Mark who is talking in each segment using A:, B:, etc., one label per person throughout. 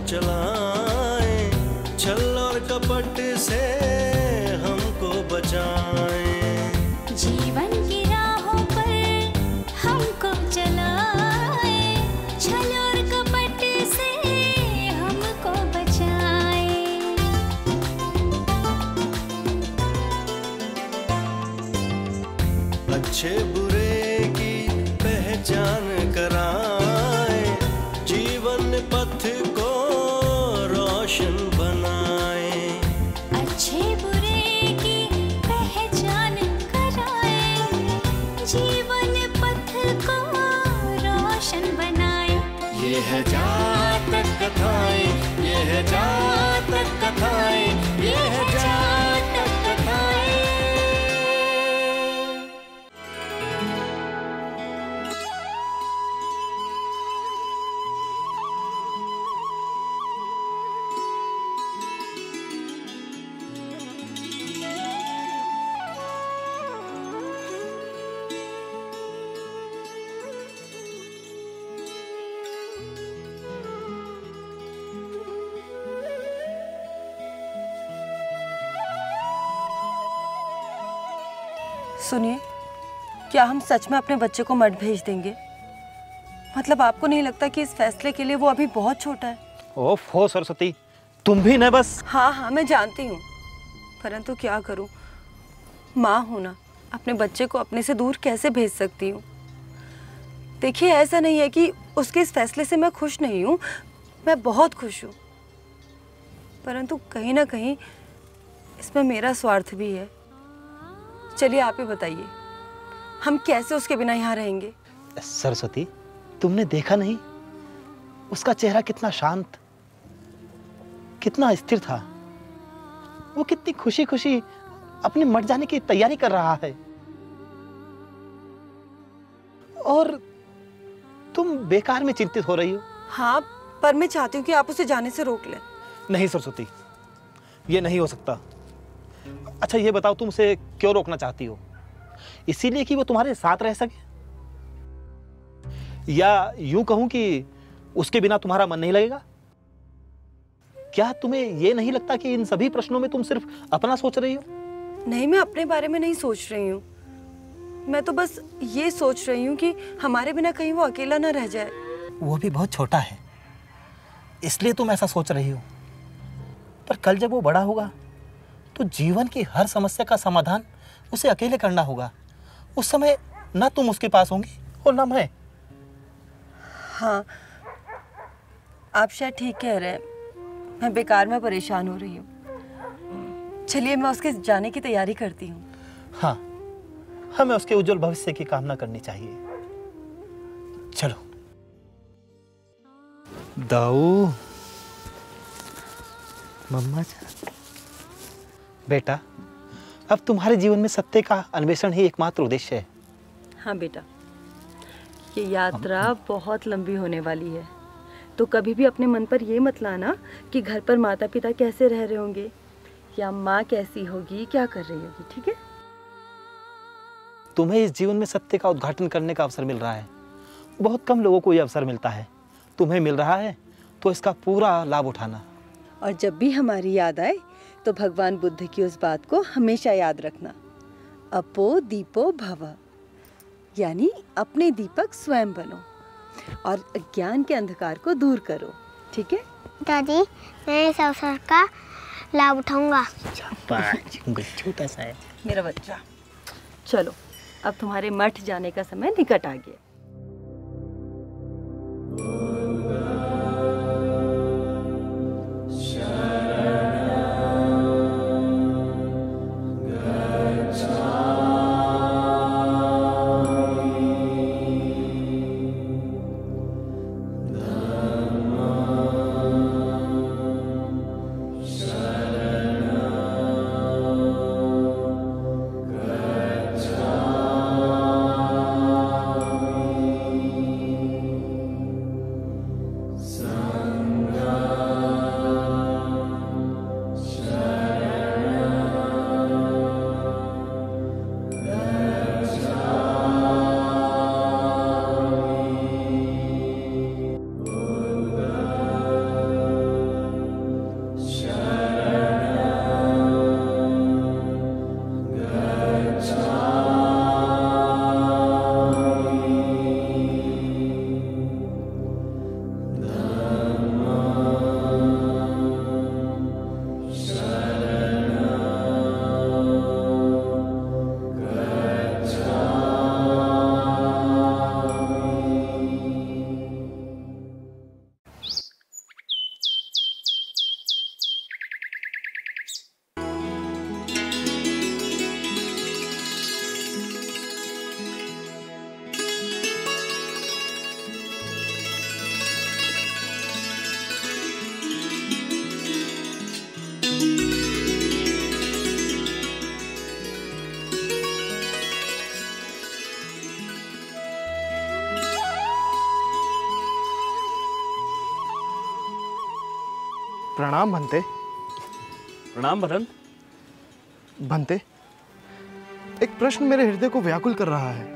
A: चलाएं, छल और कपट से हमको बचाएं।
B: जीवन की राहों पर हमको चलाएं, छल और कपट से हमको बचाएं।
A: अच्छे बुरे की पहचान कराएं, जीवन पथ को रोशन बनाएं।
B: अच्छे बुरे की पहचान कराएं, जीवन पथ को रोशन बनाएं।
A: ये है जातक कथाएं, ये है जातक कथाएं, ये है जातक कथाएं।
C: सुनिए, क्या हम सच में अपने बच्चे को मठ भेज देंगे? मतलब आपको नहीं लगता कि इस फैसले के लिए वो अभी बहुत छोटा है?
D: ओफो सरस्वती, तुम भी न बस।
C: हाँ, मैं जानती हूँ, परंतु क्या करूँ, माँ हूँ ना, अपने बच्चे को अपने से दूर कैसे भेज सकती हूँ? देखिए, ऐसा नहीं है कि उसके इस फैसले से मैं खुश नहीं हूँ, मैं बहुत खुश हूँ, परंतु कहीं ना कहीं इसमें मेरा स्वार्थ भी है। चलिए आप ही बताइए, हम कैसे उसके बिना यहाँ रहेंगे?
D: सरस्वती, तुमने देखा नहीं उसका चेहरा कितना शांत, कितना स्थिर था। वो कितनी खुशी खुशी अपने मर जाने की तैयारी कर रहा है, और तुम बेकार में चिंतित हो रही हो।
C: हाँ, पर मैं चाहती हूँ कि आप उसे जाने से रोक लें।
D: नहीं सरस्वती, ये नहीं हो सकता। अच्छा ये बताओ, तुम उसे क्यों रोकना चाहती हो? इसीलिए कि वो तुम्हारे साथ रह सके, या यूं कहूं कि उसके बिना तुम्हारा मन नहीं लगेगा? क्या तुम्हें ये नहीं लगता कि इन सभी प्रश्नों में तुम सिर्फ अपना सोच रही हो?
C: नहीं, मैं अपने बारे में नहीं सोच रही हूँ, मैं तो बस ये सोच रही हूँ कि हमारे बिना कहीं वो अकेला ना रह जाए।
D: वो भी बहुत छोटा है, इसलिए तुम ऐसा सोच रही हो, पर कल जब वो बड़ा होगा तो जीवन की हर समस्या का समाधान उसे अकेले करना होगा। उस समय ना तुम उसके पास होंगी और ना मैं।
C: हाँ, आप शायद ठीक कह रहे हैं, मैं बेकार में परेशान हो रही हूँ। चलिए मैं उसके जाने की तैयारी करती हूँ।
D: हाँ, हमें उसके उज्जवल भविष्य की कामना करनी चाहिए। चलो। दाऊ, मम्मा बेटा, अब तुम्हारे जीवन में सत्य का अन्वेषण ही एकमात्र उद्देश्य है।
C: हाँ बेटा, ये यात्रा बहुत लंबी होने वाली है, तो कभी भी अपने मन पर ये मत लाना कि घर पर माता पिता कैसे रह रहे होंगे या माँ कैसी होगी, क्या कर रही होगी, ठीक है?
D: तुम्हें इस जीवन में सत्य का उद्घाटन करने का अवसर मिल रहा है। बहुत कम लोगों को यह अवसर मिलता है, तुम्हें मिल रहा है, तो इसका पूरा लाभ उठाना।
C: और जब भी हमारी याद आए तो भगवान बुद्ध की उस बात को हमेशा याद रखना, अपो दीपो भव, यानी अपने दीपक स्वयं बनो और अज्ञान के अंधकार को दूर करो, ठीक है?
E: दादी, मैं इस अवसर का लाभ उठाऊंगा।
D: छोटा सा है
C: मेरा बच्चा। चलो, अब तुम्हारे मठ जाने का समय निकट आ गया।
F: प्रणाम भंते।
G: प्रणाम भदंत।
F: भंते, एक प्रश्न मेरे हृदय को व्याकुल कर रहा है।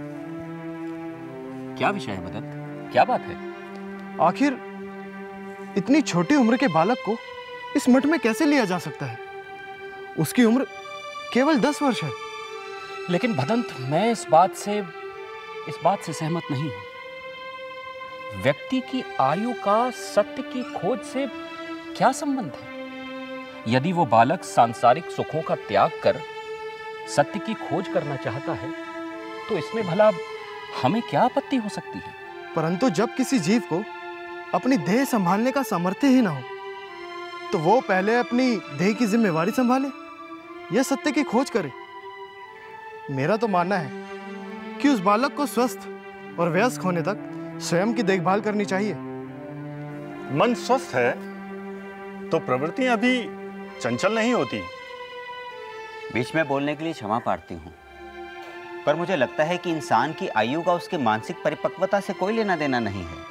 G: क्या विषय है भदंत? क्या बात है?
F: आखिर इतनी छोटी उम्र के बालक को इस मठ में कैसे लिया जा सकता है? उसकी उम्र केवल 10 वर्ष है।
G: लेकिन भदंत, मैं इस बात से सहमत नहीं हूं। व्यक्ति की आयु का सत्य की खोज से क्या संबंध है? यदि वो बालक सांसारिक सुखों का त्याग कर सत्य की खोज करना चाहता है तो इसमें भला हमें क्या आपत्ति हो सकती है?
F: परंतु जब किसी जीव को अपनी देह संभालने का सामर्थ्य ही ना हो तो वो पहले अपनी देह की जिम्मेवारी संभाले या सत्य की खोज करे। मेरा तो मानना है कि उस बालक को स्वस्थ और वयस्क होने तक स्वयं की देखभाल करनी चाहिए।
H: मन स्वस्थ है तो प्रवृत्तियां भी चंचल नहीं होती।
I: बीच में बोलने के लिए क्षमा प्रार्थी हूँ, पर मुझे लगता है कि इंसान की आयु का उसके मानसिक परिपक्वता से कोई लेना देना नहीं है।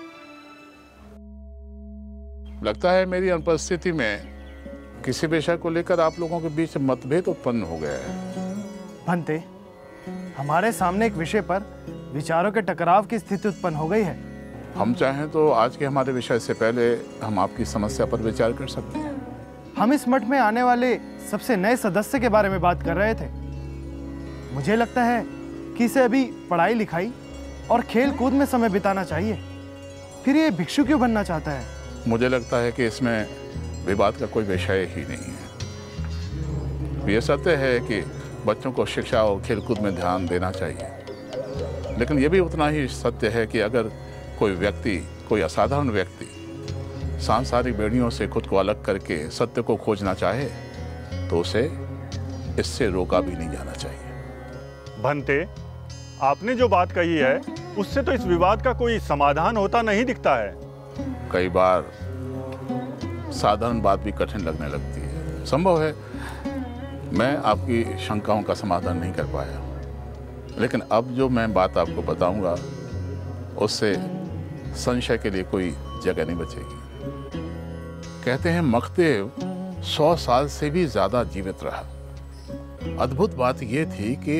J: लगता है मेरी अनुपस्थिति में किसी विषय को लेकर आप लोगों के बीच मतभेद उत्पन्न हो गया है।
F: भंते, हमारे सामने एक विषय पर विचारों के टकराव की स्थिति उत्पन्न हो गई है।
J: हम चाहें तो आज के हमारे विषय से पहले हम आपकी समस्या पर विचार कर सकते हैं।
F: हम इस मठ में आने वाले सबसे नए सदस्य के बारे में बात कर रहे थे। मुझे लगता है कि इसे अभी पढ़ाई लिखाई और खेल कूद में समय बिताना चाहिए। फिर ये भिक्षु क्यों बनना चाहता है?
J: मुझे लगता है कि इसमें विवाद का कोई विषय ही नहीं है। ये सत्य है कि बच्चों को शिक्षा और खेलकूद में ध्यान देना चाहिए, लेकिन ये भी उतना ही सत्य है कि अगर कोई असाधारण व्यक्ति सांसारिक बेड़ियों से खुद को अलग करके सत्य को खोजना चाहे तो उसे इससे रोका भी नहीं जाना चाहिए।
H: भंते, आपने जो बात कही है उससे तो इस विवाद का कोई समाधान होता नहीं दिखता है।
J: कई बार साधारण बात भी कठिन लगने लगती है। संभव है मैं आपकी शंकाओं का समाधान नहीं कर पाया, लेकिन अब जो मैं बात आपको बताऊंगा उससे संशय के लिए कोई जगह नहीं बचेगी। कहते हैं मखदेव 100 साल से भी ज्यादा जीवित रहा। अद्भुत बात यह थी कि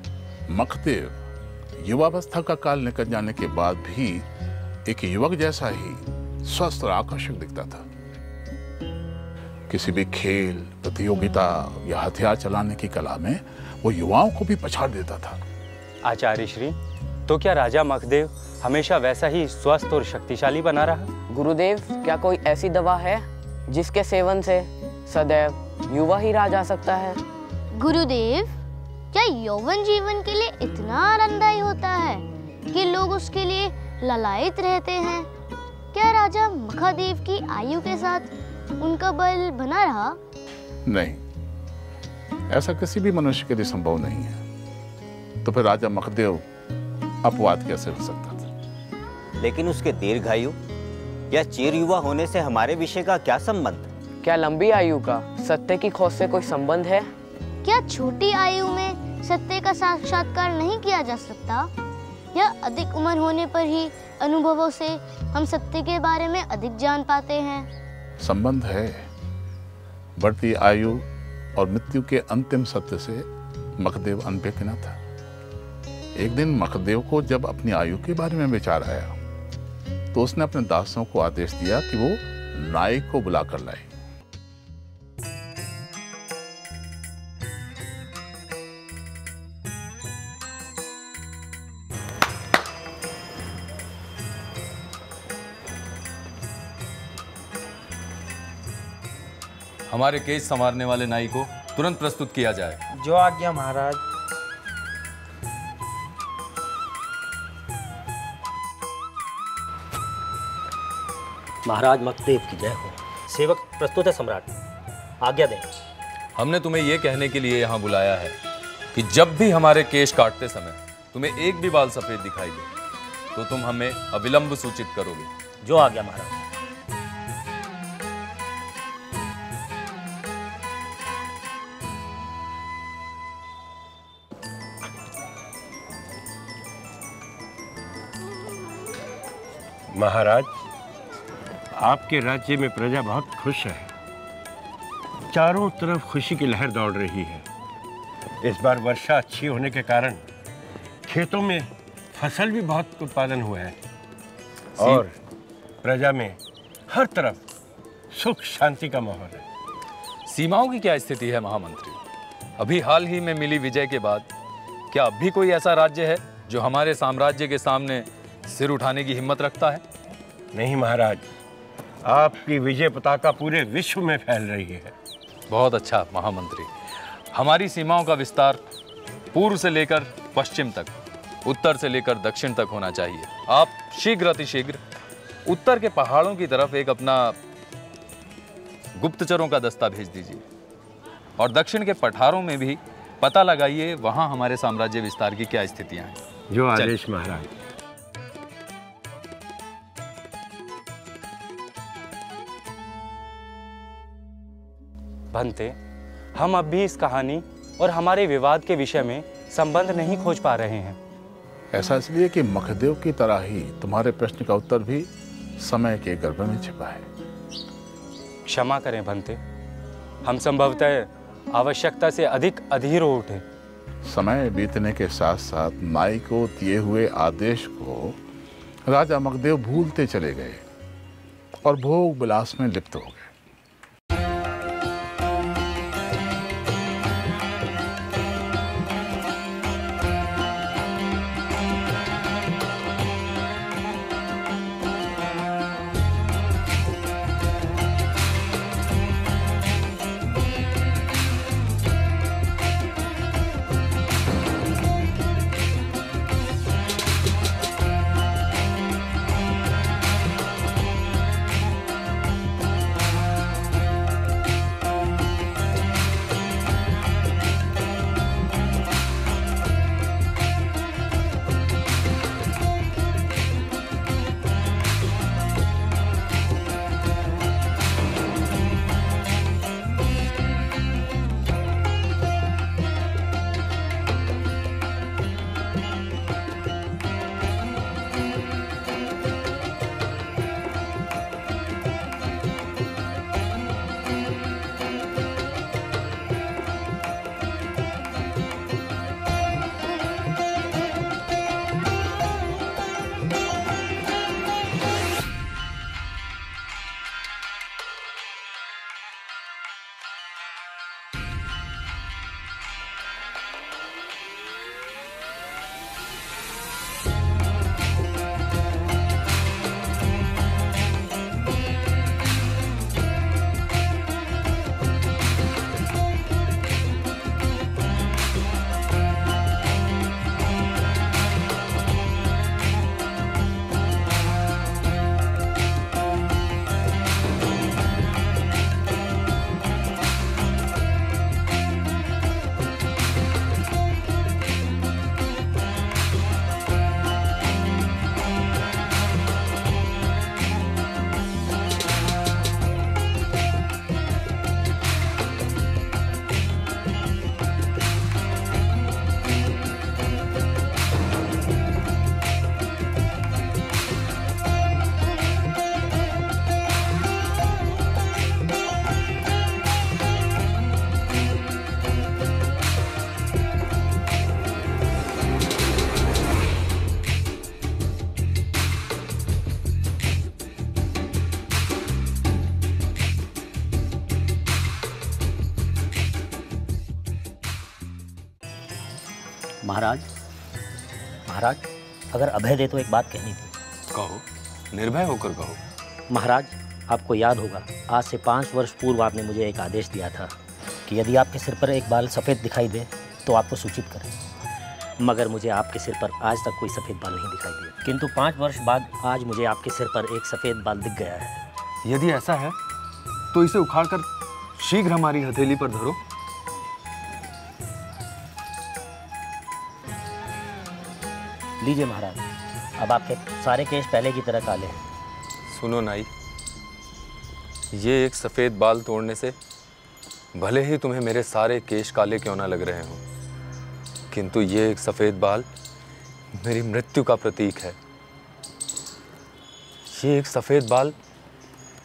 J: मखदेव युवावस्था का काल निकल जाने के बाद भी एक युवक जैसा ही स्वस्थ और आकर्षक दिखता था। किसी भी खेल, प्रतियोगिता या हथियार चलाने की कला में वो युवाओं को भी पछाड़ देता था।
K: आचार्य श्री, तो क्या राजा मखदेव हमेशा वैसा ही स्वस्थ और शक्तिशाली बना रहा?
L: गुरुदेव, क्या कोई ऐसी दवा है जिसके सेवन से सदैव युवा ही रहा जा सकता है?
E: गुरुदेव, क्या यौवन जीवन के लिए इतना आरामदायी होता है कि लोग उसके लिए ललायित रहते हैं? क्या राजा मखादेव की आयु के साथ उनका बल बना रहा?
J: नहीं, ऐसा किसी भी मनुष्य के लिए संभव नहीं है। तो फिर राजा मखदेव अपवाद कैसे हो सकता था?
I: लेकिन उसके दीर्घायु या चिर युवा होने से हमारे विषय का क्या संबंध?
L: क्या लंबी आयु का सत्य की खोज से कोई संबंध है?
E: क्या छोटी आयु में सत्य का साक्षात्कार नहीं किया जा सकता? या अधिक उम्र होने पर ही अनुभवों से हम सत्य के बारे में अधिक जान पाते हैं?
J: संबंध है। बढ़ती आयु और मृत्यु के अंतिम सत्य से मखदेव अनभिज्ञ न था। एक दिन मखदेव को जब अपनी आयु के बारे में विचार आया तो उसने अपने दासों को आदेश दिया कि वो नाई को बुलाकर लाए।
M: हमारे केस संवारने वाले नाई को तुरंत प्रस्तुत किया जाए।
N: जो आज्ञा महाराज।
G: महाराज मखदेव की जय हो। सेवक प्रस्तुत है सम्राट, आज्ञा दें।
M: हमने तुम्हें यह कहने के लिए यहाँ बुलाया है कि जब भी हमारे केश काटते समय तुम्हें एक भी बाल सफेद दिखाई दे तो तुम हमें अविलंब सूचित करोगे।
G: जो आज्ञा महाराज।
O: महाराज,
N: आपके राज्य में प्रजा बहुत खुश है। चारों तरफ खुशी की लहर दौड़ रही है। इस बार वर्षा अच्छी होने के कारण खेतों में फसल भी बहुत उत्पादन हुआ है और प्रजा में हर तरफ सुख शांति का माहौल है।
M: सीमाओं की क्या स्थिति है महामंत्री? अभी हाल ही में मिली विजय के बाद क्या अब भी कोई ऐसा राज्य है जो हमारे साम्राज्य के सामने सिर उठाने की हिम्मत रखता है?
N: नहीं महाराज, आपकी विजय पताका पूरे विश्व में फैल रही है।
M: बहुत अच्छा महामंत्री। हमारी सीमाओं का विस्तार पूर्व से लेकर पश्चिम तक, उत्तर से लेकर दक्षिण तक होना चाहिए। आप शीघ्र अतिशीघ्र उत्तर के पहाड़ों की तरफ एक अपना गुप्तचरों का दस्ता भेज दीजिए और दक्षिण के पठारों में भी पता लगाइए वहां हमारे साम्राज्य विस्तार की क्या स्थितियां हैं।
N: जो आदेश महाराज।
K: भंते, हम अब भी इस कहानी और हमारे विवाद के विषय में संबंध नहीं खोज पा रहे हैं।
J: ऐसा इसलिए कि मखदेव की तरह ही तुम्हारे प्रश्न का उत्तर भी समय के गर्भ में छिपा है।
K: क्षमा करें भंते, हम संभवतः आवश्यकता से अधिक अधीर हो उठे।
J: समय बीतने के साथ साथ नाई को दिए हुए आदेश को राजा मखदेव भूलते चले गए और भोग विलास में लिप्त हो गए।
O: महाराज, महाराज, अगर अभय दे तो एक बात कहनी थी।
M: कहो, निर्भय होकर कहो।
O: महाराज, आपको याद होगा आज से 5 वर्ष पूर्व आपने मुझे एक आदेश दिया था कि यदि आपके सिर पर एक बाल सफ़ेद दिखाई दे तो आपको सूचित करें। मगर मुझे आपके सिर पर आज तक कोई सफ़ेद बाल नहीं दिखाई दिया, किंतु 5 वर्ष बाद आज मुझे आपके सिर पर एक सफ़ेद बाल दिख गया है।
M: यदि ऐसा है तो इसे उखाड़कर शीघ्र हमारी हथेली पर धरो।
O: लीजिए महाराज, अब आपके सारे केश पहले की तरह काले हैं।
M: सुनो नाई, ये एक सफ़ेद बाल तोड़ने से भले ही तुम्हें मेरे सारे केश काले क्यों ना लग रहे हों, किंतु ये एक सफ़ेद बाल मेरी मृत्यु का प्रतीक है। ये एक सफ़ेद बाल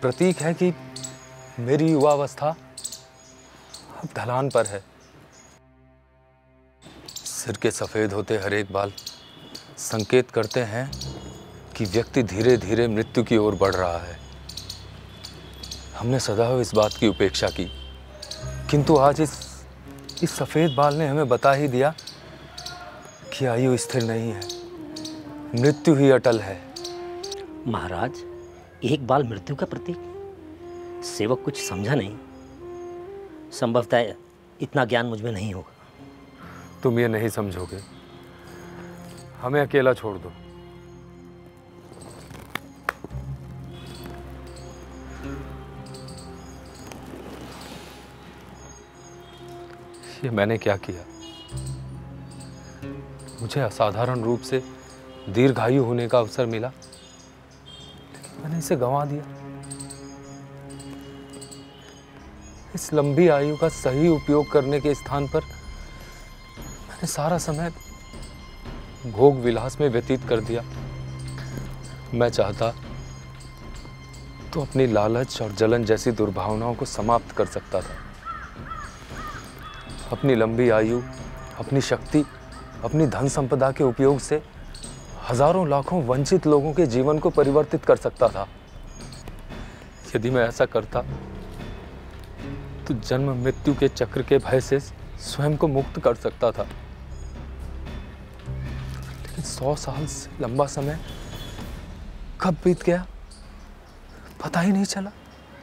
M: प्रतीक है कि मेरी युवावस्था अब ढलान पर है। सिर के सफेद होते हर एक बाल संकेत करते हैं कि व्यक्ति धीरे धीरे मृत्यु की ओर बढ़ रहा है। हमने सदैव इस बात की उपेक्षा की, किंतु आज इस सफेद बाल ने हमें बता ही दिया कि आयु स्थिर नहीं है, मृत्यु ही अटल है।
O: महाराज, एक बाल मृत्यु का प्रतीक? सेवक कुछ समझा नहीं। संभवतः इतना ज्ञान मुझ में नहीं होगा।
M: तुम ये नहीं समझोगे, हमें अकेला छोड़ दो। ये मैंने क्या किया? मुझे असाधारण रूप से दीर्घायु होने का अवसर मिला, लेकिन मैंने इसे गंवा दिया। इस लंबी आयु का सही उपयोग करने के स्थान पर मैंने सारा समय भोग विलास में व्यतीत कर दिया। मैं चाहता तो अपनी लालच और जलन जैसी दुर्भावनाओं को समाप्त कर सकता था। अपनी लंबी आयु, अपनी शक्ति, अपनी धन संपदा के उपयोग से हजारों लाखों वंचित लोगों के जीवन को परिवर्तित कर सकता था। यदि मैं ऐसा करता तो जन्म मृत्यु के चक्र के भय से स्वयं को मुक्त कर सकता था। लेकिन 100 साल से लंबा समय कब बीत गया पता ही नहीं चला।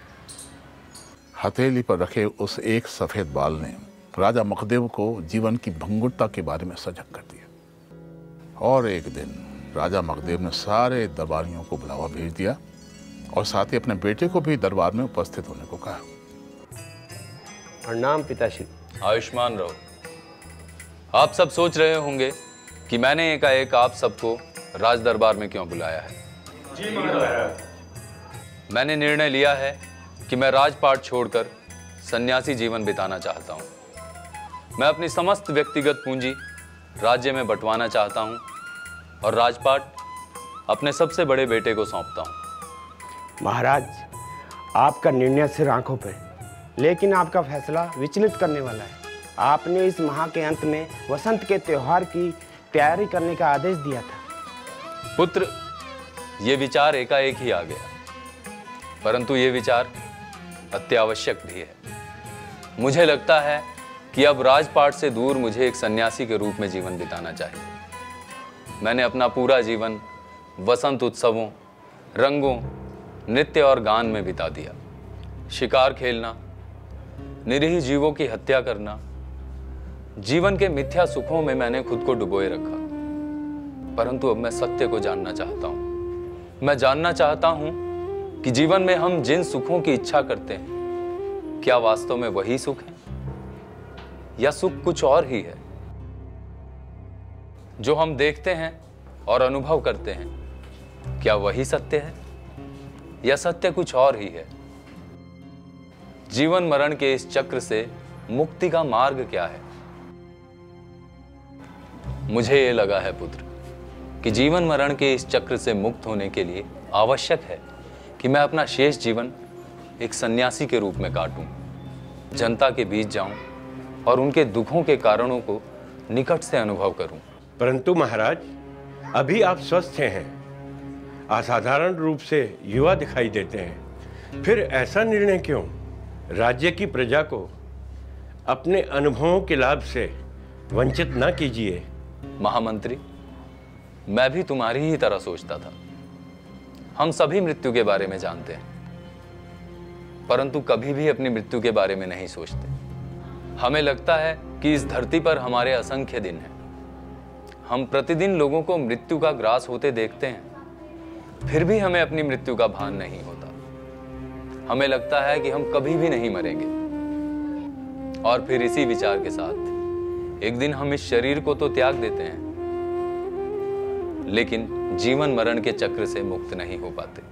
J: हथेली पर रखे उस एक सफेद बाल ने राजा मखदेव को जीवन की भंगुरता के बारे में सजग कर दिया। और एक दिन राजा मखदेव ने सारे दरबारियों को बुलावा भेज दिया और साथ ही अपने बेटे को भी दरबार में उपस्थित होने को कहा।
N: प्रणाम पिताश्री।
M: आयुष्मान रहो। आप सब सोच रहे होंगे कि मैंने एकाएक आप सबको राज दरबार में क्यों बुलाया है।
N: जी महाराज।
M: मैंने निर्णय लिया है कि मैं राजपाट छोड़कर सन्यासी जीवन बिताना चाहता हूँ। मैं अपनी समस्त व्यक्तिगत पूंजी राज्य में बंटवाना चाहता हूँ और राजपाट अपने सबसे बड़े बेटे को सौंपता हूँ।
N: महाराज, आपका निर्णय सिर्फ आंखों पे, लेकिन आपका फैसला विचलित करने वाला है। आपने इस माह के अंत में वसंत के त्योहार की तैयारी करने का आदेश दिया था।
M: पुत्र, ये विचार एकाएक ही आ गया, परंतु ये विचार अत्यावश्यक भी है। मुझे लगता है कि अब राजपाट से दूर मुझे एक सन्यासी के रूप में जीवन बिताना चाहिए। मैंने अपना पूरा जीवन वसंत उत्सवों, रंगों, नृत्य और गान में बिता दिया। शिकार खेलना, निरीह जीवों की हत्या करना, जीवन के मिथ्या सुखों में मैंने खुद को डुबोए रखा। परंतु अब मैं सत्य को जानना चाहता हूं। मैं जानना चाहता हूं कि जीवन में हम जिन सुखों की इच्छा करते हैं, क्या वास्तव में वही सुख है या सुख कुछ और ही है। जो हम देखते हैं और अनुभव करते हैं, क्या वही सत्य है या सत्य कुछ और ही है। जीवन मरण के इस चक्र से मुक्ति का मार्ग क्या है। मुझे ये लगा है पुत्र कि जीवन मरण के इस चक्र से मुक्त होने के लिए आवश्यक है कि मैं अपना शेष जीवन एक सन्यासी के रूप में काटूं, जनता के बीच जाऊं और उनके दुखों के कारणों को निकट से अनुभव करूं।
N: परंतु महाराज, अभी आप स्वस्थ हैं, असाधारण रूप से युवा दिखाई देते हैं, फिर ऐसा निर्णय क्यों? राज्य की प्रजा को अपने अनुभवों के लाभ से वंचित न कीजिए।
M: महामंत्री, मैं भी तुम्हारी ही तरह सोचता था। हम सभी मृत्यु के बारे में जानते हैं, परंतु कभी भी अपनी मृत्यु के बारे में नहीं सोचते। हमें लगता है कि इस धरती पर हमारे असंख्य दिन हैं। हम प्रतिदिन लोगों को मृत्यु का ग्रास होते देखते हैं, फिर भी हमें अपनी मृत्यु का भान नहीं होता। हमें लगता है कि हम कभी भी नहीं मरेंगे, और फिर इसी विचार के साथ एक दिन हम इस शरीर को तो त्याग देते हैं, लेकिन जीवन मरण के चक्र से मुक्त नहीं हो पाते।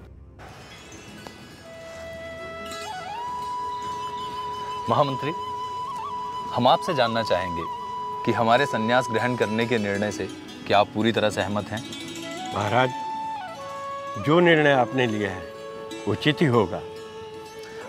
M: महामंत्री, हम आपसे जानना चाहेंगे कि हमारे संन्यास ग्रहण करने के निर्णय से क्या आप पूरी तरह सहमत हैं?
N: महाराज, जो निर्णय आपने लिया है उचित ही होगा।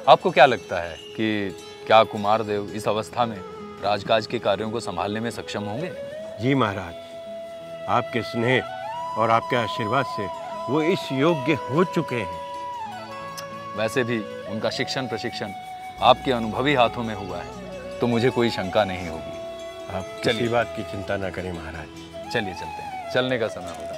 M: आपको क्या लगता है कि क्या कुमारदेव इस अवस्था में राजकाज के कार्यों को संभालने में सक्षम होंगे?
N: जी महाराज, आपके स्नेह और आपके आशीर्वाद से वो इस योग्य हो चुके हैं।
M: वैसे भी उनका शिक्षण प्रशिक्षण आपके अनुभवी हाथों में हुआ है, तो मुझे कोई शंका नहीं होगी।
N: आप किसी बात की चिंता ना करें महाराज।
M: चलिए चलते हैं, चलने का समय होगा।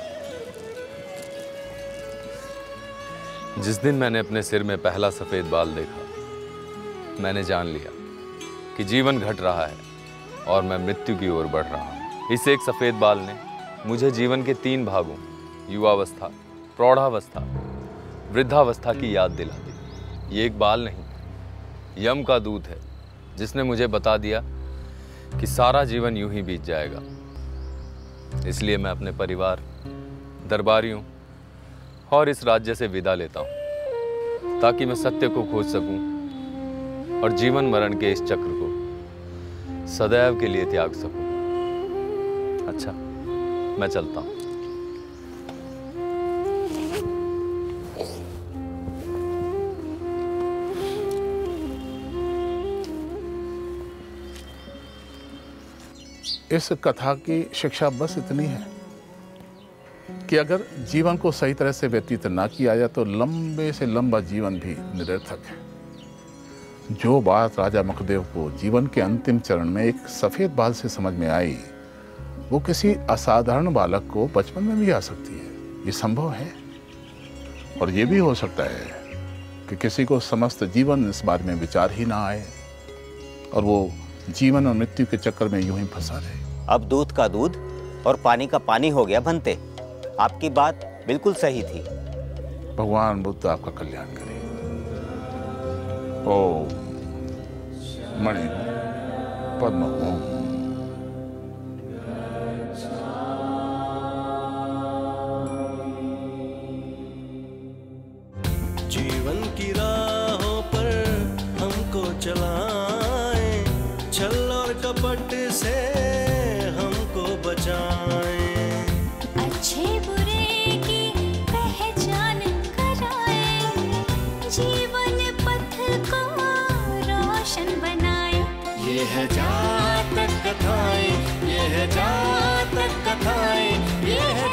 M: जिस दिन मैंने अपने सिर में पहला सफेद बाल देखा, मैंने जान लिया कि जीवन घट रहा है और मैं मृत्यु की ओर बढ़ रहा हूँ। इस एक सफेद बाल ने मुझे जीवन के 3 भागों युवावस्था, प्रौढ़ावस्था, वृद्धावस्था की याद दिला दी। ये एक बाल नहीं, यम का दूत है जिसने मुझे बता दिया कि सारा जीवन यूं ही बीत जाएगा। इसलिए मैं अपने परिवार, दरबारियों और इस राज्य से विदा लेता हूं, ताकि मैं सत्य को खोज सकूं और जीवन मरण के इस चक्र को सदैव के लिए त्याग सकूं। अच्छा, मैं चलता हूं।
J: इस कथा की शिक्षा बस इतनी है कि अगर जीवन को सही तरह से व्यतीत ना किया जाए तो लंबे से लंबा जीवन भी निरर्थक है। जो बात राजा मखदेव को जीवन के अंतिम चरण में एक सफेद बाल से समझ में आई, वो किसी असाधारण बालक को बचपन में भी आ सकती है। ये संभव है। और ये भी हो सकता है कि किसी को समस्त जीवन इस बारे में विचार ही ना आए और वो जीवन और मृत्यु के चक्कर में यूं ही फंसा रहे।
I: अब दूध का दूध और पानी का पानी हो गया भंते। आपकी बात बिल्कुल सही थी।
J: भगवान बुद्ध आपका कल्याण करे। ओम मणि पद्म ओम।
A: जीवन की राहों पर हमको चलाएं, छल और कपट से हमको बचाएं।
B: अच्छे बुरे की पहचान कराएं, जीवन पथ को रोशन बनाएं।
A: ये है जातक कथाएं, ये है जातक कथाएं, ये है